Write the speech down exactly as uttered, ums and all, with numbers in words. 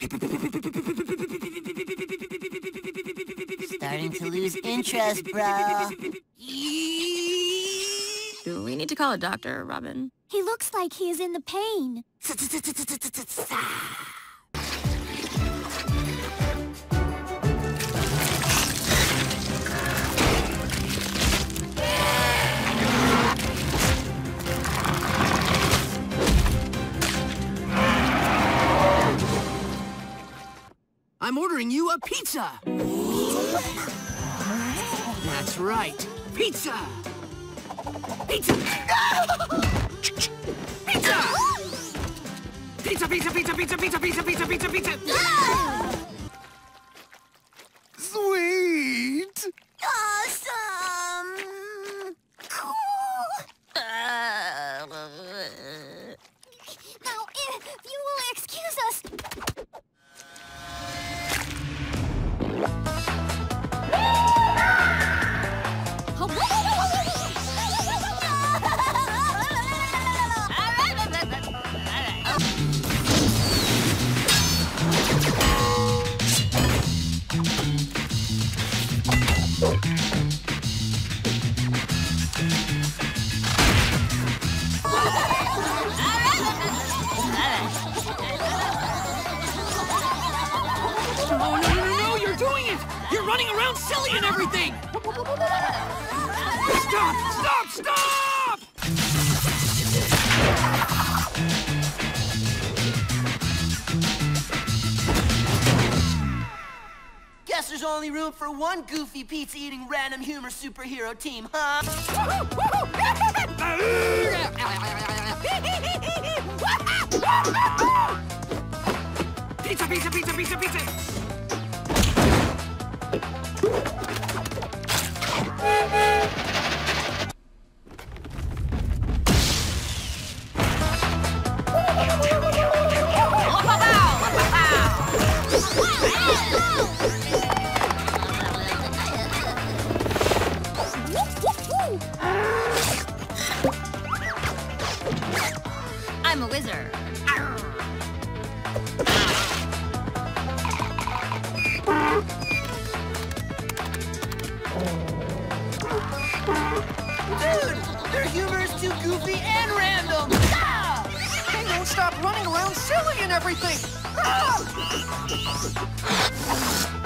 Starting to lose interest, bro. Do we need to call a doctor, Robin? He looks like he is in the pain. I'm ordering you a pizza! That's right, pizza! Pizza! Pizza! Pizza, pizza, pizza, pizza, pizza, pizza, pizza, pizza, pizza! Sweet! Awesome! Cool! Now, if you will excuse us... Oh, no, no, no, no, you're doing it! You're running around silly and everything! Stop! Stop! Stop! Guess there's only room for one goofy pizza-eating random humor superhero team, huh? Pizza, pizza, pizza, pizza, pizza! I'm a wizard. Dude, their humor is too goofy and random! Ah! They don't stop running around silly and everything! Ah!